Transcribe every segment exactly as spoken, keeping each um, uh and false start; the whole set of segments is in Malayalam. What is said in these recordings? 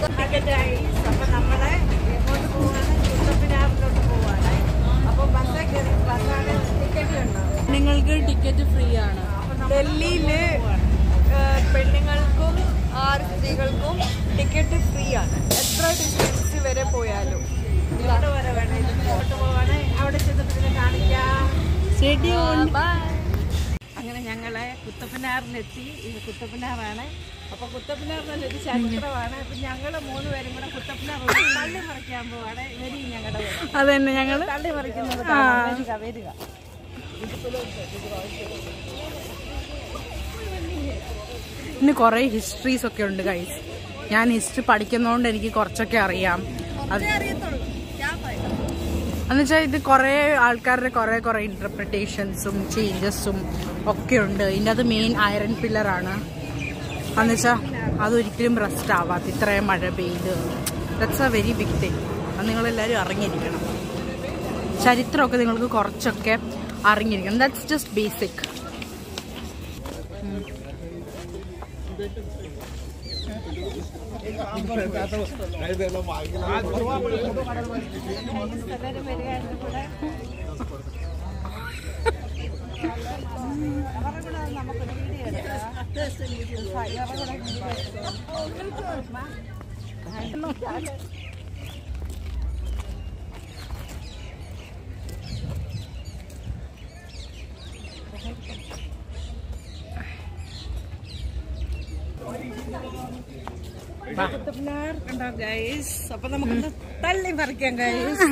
ടിക്കറ്റായി. അപ്പം നമ്മൾ എങ്ങോട്ട് പോവാണ്? കുത്തബ്മിനാറിലോട്ട് പോവാണ്. അപ്പോൾ ബസ്സേ കയറി ബസ്സാണ് ടിക്കറ്റ് ഉണ്ടോ? നിങ്ങൾക്ക് ടിക്കറ്റ് ഫ്രീ ആണ്. ഡൽഹിയിൽ പെണ്ണുങ്ങൾക്കും ആറ് സ്ത്രീകൾക്കും ടിക്കറ്റ് ഫ്രീ ആണ്. എത്ര ഡിസ്റ്റൻസ് വരെ പോയാലും ഇവിടെ വരെ വേണമെങ്കിൽ ഫോട്ടോ പോവാണ്. അവിടെ ചെന്നിട്ട് പിന്നെ കാണിക്കാം. അങ്ങനെ ഞങ്ങളെ കുത്തബ്മിനാറിലെത്തി. ഇത് കുത്തബ്മിനാറാണ്. അപ്പൊ കുത്തബ്മിനാറിൽ ഒരു ചരിത്രമാണ്. അപ്പൊ ഞങ്ങള് മൂന്ന് പേരും കൂടെ കുത്തബ്മിനാർ തള്ളി മറിക്കാൻ പോവാണ്. വരി ഞങ്ങളുടെ അതന്നെ ഞങ്ങൾ തള്ളി മറിക്കുന്നത് വരിക. ഇന്ന് കുറേ ഹിസ്റ്ററീസ് ഒക്കെ ഉണ്ട് ഗൈസ്. ഞാൻ ഹിസ്റ്ററി പഠിക്കുന്നതുകൊണ്ട് എനിക്ക് കുറച്ചൊക്കെ അറിയാം. അത് എന്നുവെച്ചാൽ ഇത് കുറേ ആൾക്കാരുടെ കുറേ കുറേ ഇന്റർപ്രിട്ടേഷൻസും ചേഞ്ചസും ഒക്കെ ഉണ്ട്. ഇതിൻ്റെ അത് മെയിൻ അയറൺ പില്ലറാണ്. എന്നുവെച്ചാൽ അതൊരിക്കലും റെസ്റ്റ് ആവാത്ത ഇത്രയും മഴ പെയ്ത്. That's a very big thing. അത് നിങ്ങളെല്ലാവരും അറിഞ്ഞിരിക്കണം. ചരിത്രമൊക്കെ നിങ്ങൾക്ക് കുറച്ചൊക്കെ അറിഞ്ഞിരിക്കണം. That's just basic. കുത്തബ്മിനാർ കണ്ടോ ഗൈസ്? അപ്പൊ നമുക്കൊന്ന് തള്ളി മറിക്കാം ഗൈസ്.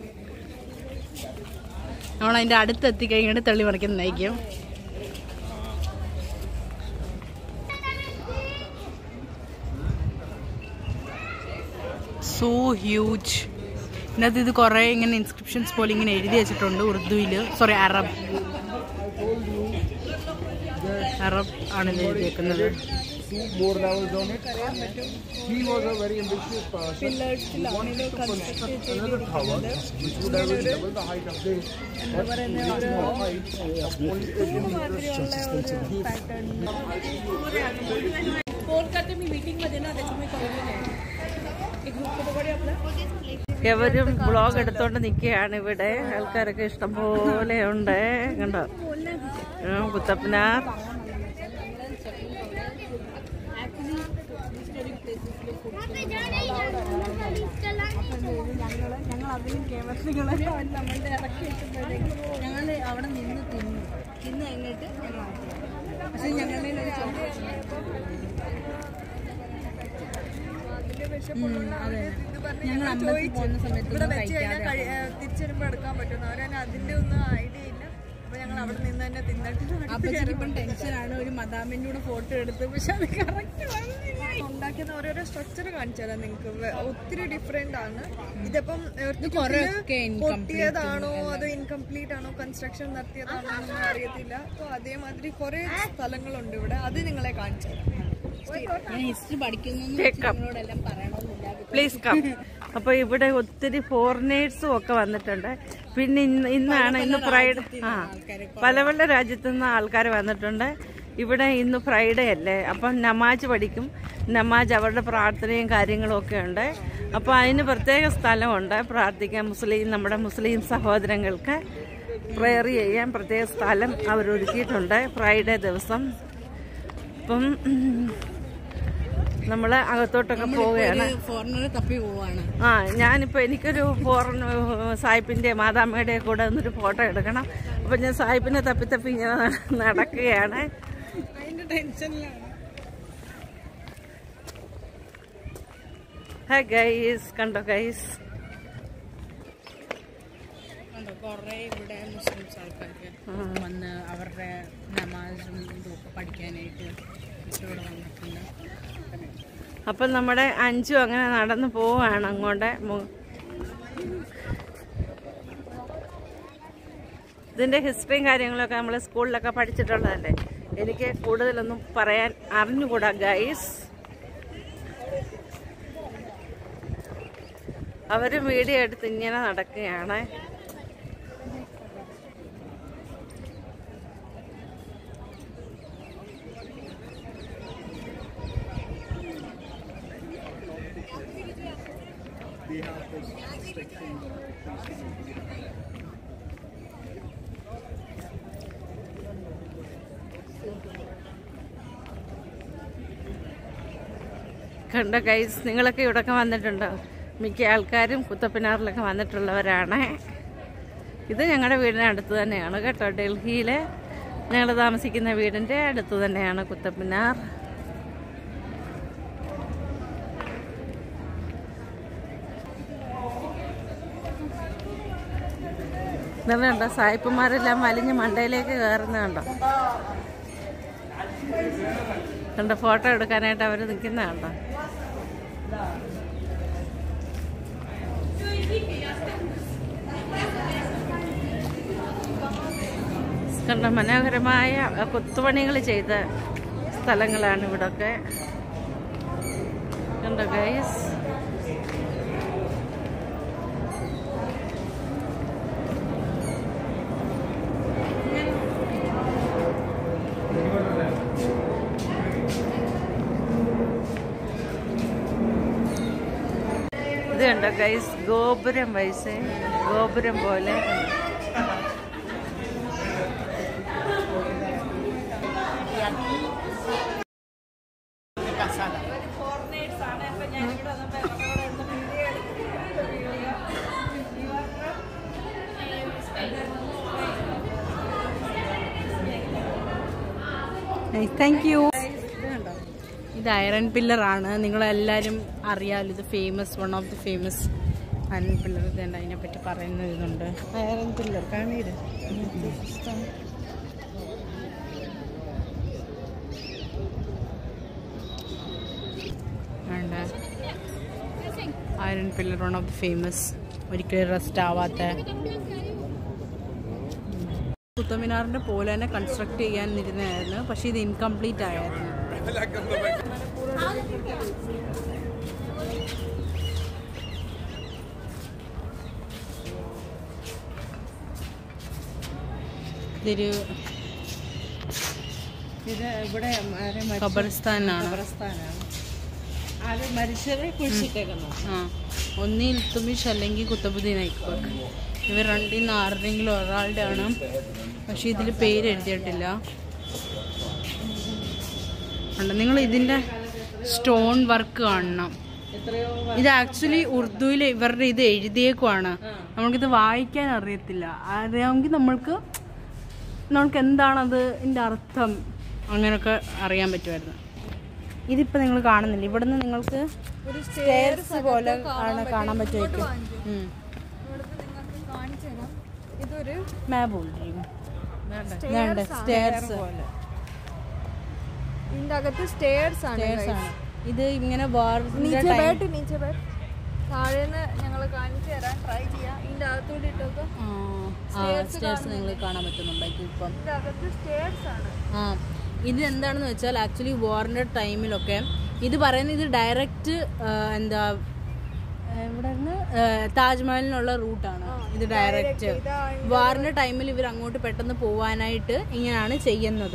നമ്മളതിൻ്റെ അടുത്ത് എത്തിക്കഴിഞ്ഞിട്ട് തള്ളി മറിക്കുന്നതായിരിക്കും. So huge. ഇതിനകത്ത് ഇത് കുറേ ഇങ്ങനെ ഇൻസ്ക്രിപ്ഷൻസ് പോലെ ഇങ്ങനെ എഴുതി വെച്ചിട്ടുണ്ട് ഉറുദുവിൽ. സോറി, അറബ് അറബ് ആണ് ഇത് എഴുതിയേക്കുന്നത്. More levels on it. He was a very ambitious person. He wanted to construct another tower which would have double the height of this. But reaching the height of only eighteen meters. എവരും ബ്ലോഗ് എടുത്തോണ്ട് നിൽക്കുകയാണ്. ഇവിടെ ആൾക്കാരൊക്കെ ഇഷ്ടംപോലെ ഉണ്ട്. കണ്ടോ കുത്തബ്മിനാർ. ഞങ്ങൾ അതിലും കേമസ്ട്രികളെ നമ്മളുടെ ഇറക്കി വെക്കുമ്പോഴേക്കും ഞങ്ങൾ അവിടെ നിന്ന് തിന്നു തിന്ന് കഴിഞ്ഞിട്ട് ഞങ്ങൾ പക്ഷെ ഞങ്ങളുടെ ഞങ്ങൾ അമ്പലത്തിൽ പോകുന്ന സമയത്ത് തിരിച്ചു വരുമ്പോ എടുക്കാൻ പറ്റുന്നു. അവരതിന് അതിന്റെ ഒന്നും ഐഡിയ ഇല്ല. അപ്പൊ ഞങ്ങൾ അവിടെ നിന്ന് തന്നെ തിന്നിട്ട് അപ്പച്ചനിപ്പം ടെൻഷനാണ്. ഒരു മദാമിന്റെ കൂടെ ഫോട്ടോ എടുത്ത് പക്ഷെ അത് കറക്റ്റ് ഉണ്ടാക്കുന്ന ഓരോരോ സ്ട്രക്ചർ കാണിച്ചു തരാം നിങ്ങൾക്ക്. ഒത്തിരി ഡിഫറെന്റ് ആണ്. ഇതിപ്പം പൊട്ടിയതാണോ അതോ ഇൻകംപ്ലീറ്റ് ആണോ കൺസ്ട്രക്ഷൻ നടത്തിയതാണോ എന്നൊന്നും അറിയത്തില്ല. അപ്പൊ അതേമാതിരി കുറെ സ്ഥലങ്ങളുണ്ട് ഇവിടെ. അത് നിങ്ങളെ കാണിച്ചു തരാം. ഹിസ്റ്ററി പഠിക്കുന്നോടെല്ലാം പറയണമെന്നില്ല. Please come. അപ്പൊ ഇവിടെ ഒത്തിരി ഫോറിനേഴ്സും ഒക്കെ വന്നിട്ടുണ്ട്. പിന്നെ ഇന്ന് ഇന്നാണ് ഇന്ന് ഫ്രൈഡേ. ആ പല പല രാജ്യത്തു നിന്ന് ആൾക്കാർ വന്നിട്ടുണ്ട്. ഇവിടെ ഇന്ന് ഫ്രൈഡേ അല്ലേ, അപ്പം നമാജ് പഠിക്കും. നമാജ് അവരുടെ പ്രാർത്ഥനയും കാര്യങ്ങളും ഒക്കെ ഉണ്ട്. അപ്പോൾ അതിന് പ്രത്യേക സ്ഥലമുണ്ട് പ്രാർത്ഥിക്കാൻ. മുസ്ലിം നമ്മുടെ മുസ്ലിം സഹോദരങ്ങൾക്ക് പ്രെയർ ചെയ്യാൻ പ്രത്യേക സ്ഥലം അവരൊരുക്കിയിട്ടുണ്ട് ഫ്രൈഡേ ദിവസം. അപ്പം നമ്മള് അകത്തോട്ടൊക്കെ പോവുകയാണ്. ആ ഞാനിപ്പോ എനിക്കൊരു ഫോറിൻ സായിപ്പിന്റെ മാതാമ്മയുടെ കൂടെ ഒന്നൊരു ഫോട്ടോ എടുക്കണം. അപ്പൊ ഞാൻ സായിപ്പിനെ തപ്പി തപ്പി ഇങ്ങനെ നടക്കുകയാണ്. ഹായ് ഗൈസ്, കണ്ടോ ഗൈസ്? കുറെ ഇവിടെ മുസ്ലിംസ് ആൾക്കാർക്ക് വന്ന് അവരുടെ നമാസും ഇതൊക്കെ പഠിക്കാനായിട്ട് ഇവിടെ വന്നിട്ടുണ്ട്. അപ്പം നമ്മുടെ അഞ്ചും അങ്ങനെ നടന്നു പോവുകയാണ് അങ്ങോട്ട്. ഇതിൻ്റെ ഹിസ്റ്ററിയും കാര്യങ്ങളൊക്കെ നമ്മൾ സ്കൂളിലൊക്കെ പഠിച്ചിട്ടുള്ളതല്ലേ. എനിക്ക് കൂടുതലൊന്നും പറയാൻ അറിഞ്ഞുകൂടാ ഗൈസ്. അവരും വീഡിയോ എടുത്ത് ഇങ്ങനെ നടക്കുകയാണ്. they have this section facing into the കണ്ട ഗൈസ്, നിങ്ങളൊക്കെ ഇവിടെയൊക്കെ വന്നിട്ടുണ്ടോ? മിക്ക ആൾക്കാരും കുത്തബ്മിനാറിലൊക്കെ വന്നിട്ടുള്ളവരാണ്. ഇത് ഞങ്ങളുടെ വീടിൻ്റെ അടുത്ത് തന്നെയാണ് കേട്ടോ. ഡൽഹിയിലെ ഞങ്ങൾ താമസിക്കുന്ന വീടിൻ്റെ അടുത്ത് തന്നെയാണ് കുത്തബ്മിനാർ. ഇതുണ്ടോ, സായിപ്പന്മാരെല്ലാം വലിഞ്ഞ് മണ്ടയിലേക്ക് കയറുന്നുണ്ടോ? കണ്ടോ, ഫോട്ടോ എടുക്കാനായിട്ട് അവർ നിൽക്കുന്നതുണ്ടോ? കണ്ട മനോഹരമായ കൊത്തുപണികൾ ചെയ്ത സ്ഥലങ്ങളാണ് ഇവിടൊക്കെ. കണ്ടോ ഗൈസ്, ഇത് കണ്ടോ ഗൈസ്, ഗോപുരം വയസ്സേ ഗോപുരം പോലെ. Thank you. ഇത് അയറൺ പില്ലർ ആണ്, നിങ്ങളെല്ലാവരും അറിയാമല്ലോ. ഇത് famous, one of the famous iron pillar. ഇതുണ്ട്, അതിനെപ്പറ്റി പറയുന്ന ഇതുണ്ട്. അയറൺ പില്ലർ കാണീര്. Iron pillar, one of the famous, ഒരിക്കലും റെസ്റ്റ് ആവാത്ത. കുത്തബ്മിനാറിന്റെ പോലെ തന്നെ കൺസ്ട്രക്ട് ചെയ്യാൻ ഇരുന്നായിരുന്നു, പക്ഷെ ഇത് ഇൻകംപ്ലീറ്റ് ആയിരുന്നു. ഇതൊരു ഇത് ഇവിടെ ഖബർസ്ഥാനാണ്. അത് മരിച്ചവരെ കുഴിച്ചിട്ടേക്കുന്നു. ആ, ഒന്നി ഇൽത്തുമിഷ് അല്ലെങ്കിൽ കുത്തബുദ്ദീൻ ഐബക്ക്, ഇവർ രണ്ടിൽ നിന്ന് ആരുടെങ്കിലും ഒരാളുടെ ആണ്. പക്ഷെ ഇതിൽ പേര് എഴുതിയിട്ടില്ല. നിങ്ങൾ ഇതിൻ്റെ സ്റ്റോൺ വർക്ക് കാണണം. ഇത് ആക്ച്വലി ഉറുദുവിൽ ഇവരുടെ ഇത് എഴുതിയേക്കുവാണ്. നമുക്കിത് വായിക്കാൻ അറിയത്തില്ല. അറിയാമെങ്കിൽ നമ്മൾക്ക് നമ്മൾക്ക് എന്താണത് ഇതിൻ്റെ അർത്ഥം അങ്ങനെയൊക്കെ അറിയാൻ പറ്റുമായിരുന്നു. ഇതിപ്പോൾ നിങ്ങൾ കാണുന്നില്ല. ഇവിടെ നിന്ന് നിങ്ങൾക്ക് ഒരു സ്റ്റെയർസ് പോലെ കാണാൻ പറ്റുമായിരിക്കും. ഇതൊരു സ്റ്റെയർസ് ഇതിന്റെ അകത്ത് സ്റ്റെയർസ് ആണ്. ഇത് ഇങ്ങനെ താഴേന്ന് ഞങ്ങൾ കാണിച്ചു തരാൻ ട്രൈ ചെയ്യാം. ഇതിന്റെ അകത്തൂടെ ഇട്ടൊക്കെ സ്റ്റെയർസ് നിങ്ങൾ കാണാൻ പറ്റുന്നുണ്ടായിരിക്കും. ഇപ്പം ഇതിന്റെ അകത്ത് സ്റ്റെയർസ് ആണ്. ആ, ഇത് എന്താണെന്ന് വെച്ചാൽ ആക്ച്വലി വാറിൻ്റെ ടൈമിലൊക്കെ ഇത് പറയുന്നത് ഇത് ഡയറക്റ്റ് എന്താ ഇവിടെ നിന്ന് താജ്മഹലിനുള്ള റൂട്ടാണ്. ഇത് ഡയറക്റ്റ് വാറിൻ്റെ ടൈമിൽ ഇവർ അങ്ങോട്ട് പെട്ടെന്ന് പോവാനായിട്ട് ഇങ്ങനെയാണ് ചെയ്യുന്നത്.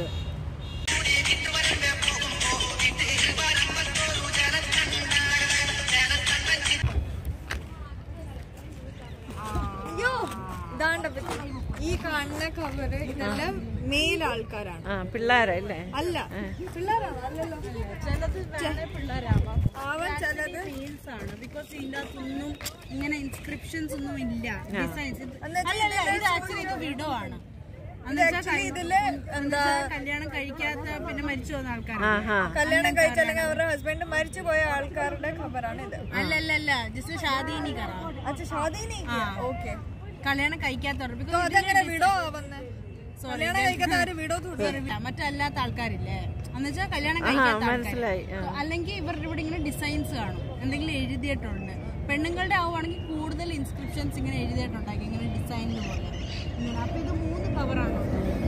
ഈ കാണുന്ന കവറ് ഇതെല്ലാം മെയിൽ ആൾക്കാരാണ്, പിള്ളേരല്ലേ? അല്ല പിള്ളേരാണ്, അല്ലല്ലോ. ചിലത് പിള്ളേരാവാം, ആവാൻ ചിലത് ഫീൽസ് ആണ്. ബിക്കോസ് ഇതിൻ്റെ അകത്തൊന്നും ഇങ്ങനെ ഇൻസ്ക്രിപ്ഷൻസ് ഒന്നും ഇല്ല. ഡിസൈൻസ് ഇത് ആക്ച്വലി ഇത് വിഡോ ആണ്. ഇതില് എന്താ കല്യാണം കഴിക്കാത്ത പിന്നെ മരിച്ചു പോകുന്ന ആൾക്കാർ, കല്യാണം കഴിച്ച അല്ലെങ്കിൽ അവരുടെ ഹസ്ബൻഡ് മരിച്ചു പോയ ആൾക്കാരുടെ ഖബറാണ് ഇത്. അല്ല അല്ല അല്ല ജസ്റ്റ് ഷാദീനി കറ. അച്ഛാ ഷാദീനി, ഓക്കെ. കല്യാണം കഴിക്കാത്തവർ അതെങ്ങനെ വിഡോ ആവുന്നത്? കല്യാണം കഴിക്കാത്തവര് വിഡോ മറ്റല്ലാത്ത ആൾക്കാരില്ലേ, എന്നുവെച്ചാൽ കല്യാണം കഴിക്കാത്ത ആൾക്കാർ. അല്ലെങ്കിൽ ഇവരുടെ ഇവിടെ ഇങ്ങനെ ഡിസൈൻസ് കാണും, എന്തെങ്കിലും എഴുതിയിട്ടുണ്ട്. പെണ്ണുങ്ങളുടെ ആവുകയാണെങ്കിൽ കൂടുതൽ ഇൻസ്ക്രിപ്ഷൻസ് ഇങ്ങനെ എഴുതിയിട്ടുണ്ടാക്കി, ഇങ്ങനെ ഡിസൈനിന് പോലെ. അപ്പൊ ഇത് മൂന്ന് കവറാണ്.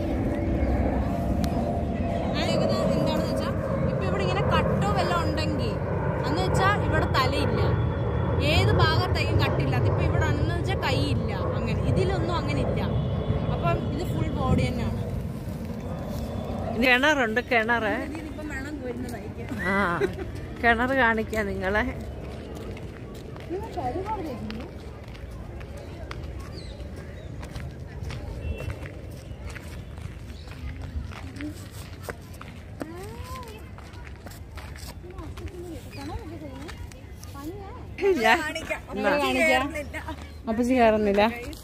എന്താണെന്ന് വെച്ചാൽ ഇപ്പൊ ഇവിടെ ഇങ്ങനെ കട്ടോ വല്ലതും ഉണ്ടെങ്കിൽ എന്ന് വെച്ചാൽ ഇവിടെ തലയില്ല, ഏത് ഭാഗത്തേക്കും കട്ടില്ല. അതിപ്പോ ഇവിടെ അന്ന് വെച്ചാൽ കൈയില്ല, അങ്ങനെ. ഇതിലൊന്നും അങ്ങനെ ഇല്ല. അപ്പം ഇത് ഫുൾ ബോഡി തന്നെയാണ്. കിണറുണ്ട്, കിണറ്. ഇതിപ്പം വെള്ളം വരുന്നതായിരിക്കും. ആ, കിണർ കാണിക്കാം നിങ്ങളെ. അപ്പച്ചി കയറുന്നില്ല.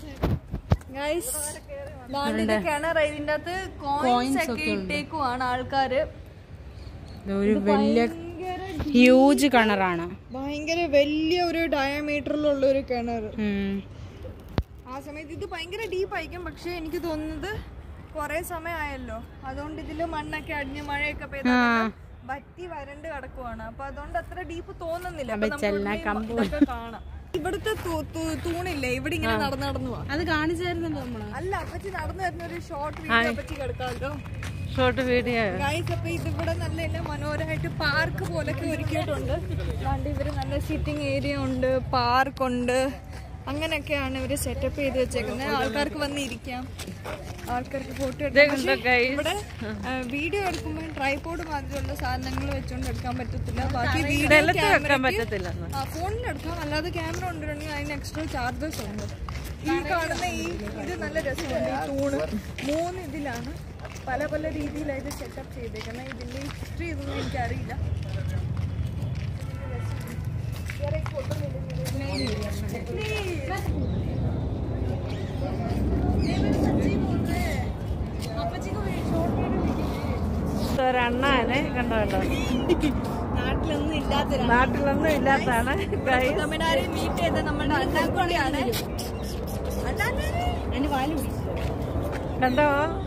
കിണർ ഇതിന്റെ അകത്ത് കോയിൻസ് ഒക്കെ ഇട്ടേക്കുവാണ് ആൾക്കാര്. ഒരു വലിയ ഹ്യൂജ് കിണറാണ്, ഭയങ്കര വലിയ ഒരു ഡയമീറ്ററിലുള്ള ഒരു കിണർ. ആ സമയത്ത് ഇത് ഭയങ്കര ഡീപ്പ് ആയിരിക്കും, പക്ഷെ എനിക്ക് തോന്നുന്നത് കൊറേ സമയമായല്ലോ, അതുകൊണ്ട് ഇതില് മണ്ണൊക്കെ അടിഞ്ഞ് മഴയൊക്കെ പെയ്ത വറ്റി വരണ്ട് കിടക്കുവാണ്. അപ്പൊ അതുകൊണ്ട് അത്ര ഡീപ്പ് തോന്നുന്നില്ല. കാണാം ഇവിടുത്തെ തൂണില്ലേ, ഇവിടെ ഇങ്ങനെ നടന്നു നടന്നു പോവാ. അത് കാണിച്ചായിരുന്നല്ലോ നമ്മള്. അല്ല, അപ്പച്ചി നടന്നു വരുന്ന ഒരു ഷോർട്ട് വീഡിയോ അപ്പച്ചി കിടക്കാമല്ലോ, ഷോർട്ട് വീഡിയോ ഗൈസ്. അപ്പൊ ഇതിവിടെ നല്ല മനോഹരമായിട്ട് പാർക്ക് പോലൊക്കെ ഒരുക്കിയിട്ടുണ്ട്. അതുകൊണ്ട് ഇവര് നല്ല സിറ്റിംഗ് ഏരിയ ഉണ്ട്, പാർക്കുണ്ട്, അങ്ങനെയൊക്കെയാണ് ഇവര് സെറ്റപ്പ് ചെയ്ത് വെച്ചേക്കുന്നത്. ആൾക്കാർക്ക് വന്നിരിക്കാം, ആൾക്കാർക്ക് ഫോട്ടോ എടുക്കാം. ഇവിടെ വീഡിയോ എടുക്കുമ്പോൾ ട്രൈപോഡ് മാതിരിയുള്ള സാധനങ്ങൾ വെച്ചോണ്ട് എടുക്കാൻ പറ്റത്തില്ല. ബാക്കി വീഡിയോ ഫോണിൽ എടുക്കാം, അല്ലാതെ ക്യാമറ കൊണ്ടുവരണമെങ്കിൽ അതിന് എക്സ്ട്രാ ചാർജസ് ഉണ്ട്. ഈ കാണുന്ന ഈ ഇത് നല്ല രസമുണ്ട്. ഈ തൂണ് മൂന്ന് ഇതിലാണ് പല പല രീതിയിലായിട്ട് സെറ്റപ്പ് ചെയ്തേക്കുന്നത്. ഇതിന്റെ ഹിസ്റ്ററി ഇതൊന്നും എനിക്കറിയില്ല. ഒരണ്ണാനെ കണ്ടോ കണ്ടോ, നാട്ടിലൊന്നും ഇല്ലാത്ത നാട്ടിലൊന്നും ഇല്ലാത്തതാണ്. തമിഴ്നാട് മീറ്റ് ചെയ്ത നമ്മുടെ അണ്ണാക്കൊടിയാണ്. കണ്ടോ